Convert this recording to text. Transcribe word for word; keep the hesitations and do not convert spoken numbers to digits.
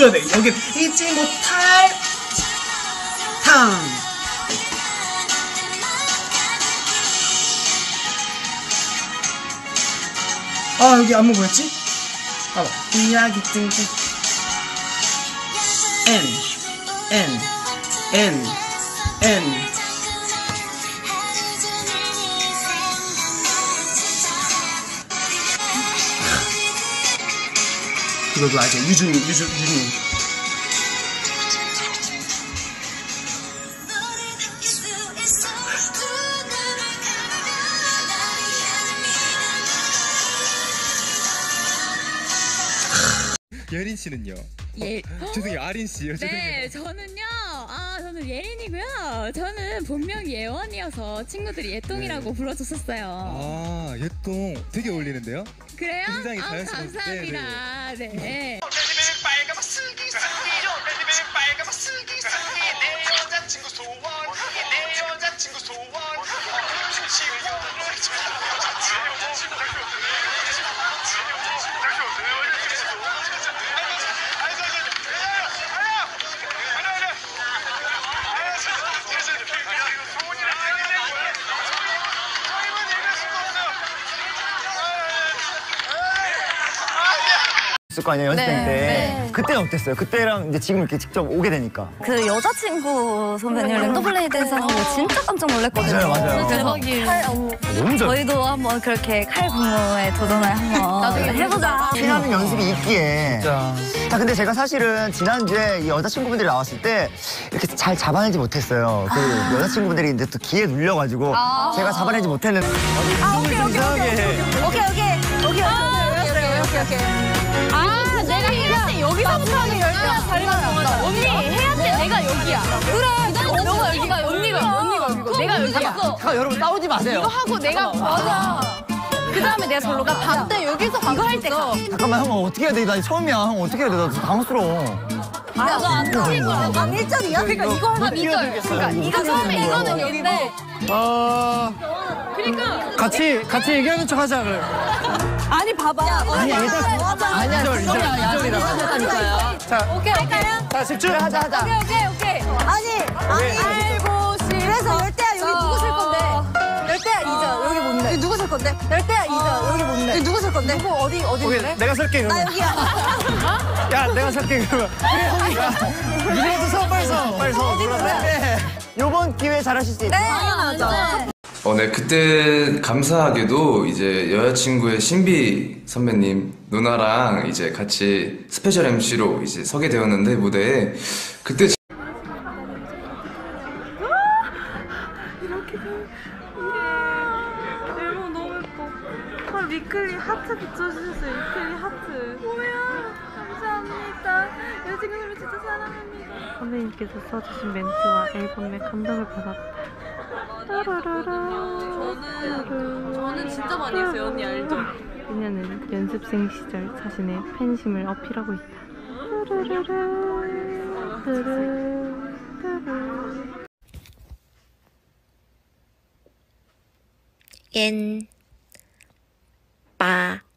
보여줘야 돼. 여기 잊지 못할 탕. 아, 여기 안무 뭐였지? 봐봐. 이야기 뜬금 N N N N 이거 알죠? 유준이, 유준, 유준이. 예린 씨는요? 예. 어, 죄송해요, 아린 씨요. 네, 저는요. 아, 저는 예린이고요. 저는 본명이 예원이어서 친구들이 예똥이라고 네. 불러줬었어요. 아, 예똥 되게 어울리는데요? 그래요? 굉장히 아, 자연스럽게. 감사합니다. 네. 네. 있을 거 아니에요, 연습생 네, 때. 네. 그때는 어땠어요? 그때랑 이제 지금 이렇게 직접 오게 되니까. 그 여자친구 선배님 랜덤플레이 댄스 하는 거 진짜 깜짝 놀랐거든요. 맞아요, 맞아요. 대박이에요. 칼 업무. 너무 잘. 저희도 한번 그렇게 칼 공모에 도전을 한번 나중에 해보자. 피나는 연습이 있기에. 진짜. 자, 근데 제가 사실은 지난주에 이 여자친구분들이 나왔을 때 이렇게 잘 잡아내지 못했어요. 그 아. 여자친구분들이 이제 또 기에 눌려가지고 아. 제가 잡아내지 못했는데. 아, 오케이, 오케이, 오케이, 오케이, 오케이, 오케이, 오케이, 오케이, 오케이. 아, 내가 해야 돼. 여기서부터 하는 열쇠가 잘 맞아. 언니, 해야 돼. 내가 여기야. 그래, 너가 여기가, 언니가, 언니가 여기고. 내가 여기야. 잠깐, 여러분 싸우지 마세요. 이거 하고 내가 맞아. 그 다음에 내가 절로 가. 반대 여기서 이거 할 때 가. 잠깐만, 형 어떻게 해야 돼? 나 처음이야. 형 어떻게 해야 돼? 나 당황스러워. 아, 너안 틀린 거야. 난 일 절이야? 그러니까 이거 하면 이 절. 그러니까 이거 처음에 이거는 여기인데. 어... 그러니까 같이 같이 얘기하는 척 하자. 그래. 아니 봐봐. 아니, 일단. 아니야. 이절, 이절, 이절이라고. 자, 오케이, 오케이. 자, 집중. 하자, 하자. 오케이, 오케이, 오케이. 아니, 아니. 알고 싶. 그래서 열대야 여기 누구 쓸 건데? 열대야 이 절 여기 뭔데? 여기 누구 쓸 건데? 열대야 이 절 여기 뭔데? 여기 누구 쓸 건데? 누구 어디 어디 오케이, 그래? 내가 설게 나 그러면. 여기야. 야, 내가 설게 그러면. 니네도 서, 빨리 서, 빨리 서. 어디 그래? 요번 기회에 잘하실 수 있어요. 네, 당연하죠. 어, 네, 그때 감사하게도 이제 여자친구의 신비 선배님 누나랑 이제 같이 스페셜 엠시로 이제 서게 되었는데 무대에 그때 이렇게 예. 앨범 너무 예뻐. 아, 위클리 하트 붙여주셨어요. 위클리 하트. 뭐야? 감사합니다. 여자친구 선배 진짜 사랑합니다. 선배님께서 써주신 멘트와 앨범에 감동을 받았다. 저는 저는 진짜 많이 했어요. 언니 알죠? 그녀는 연습생 시절 자신의 팬심을 어필하고 있다. 옌, 빠.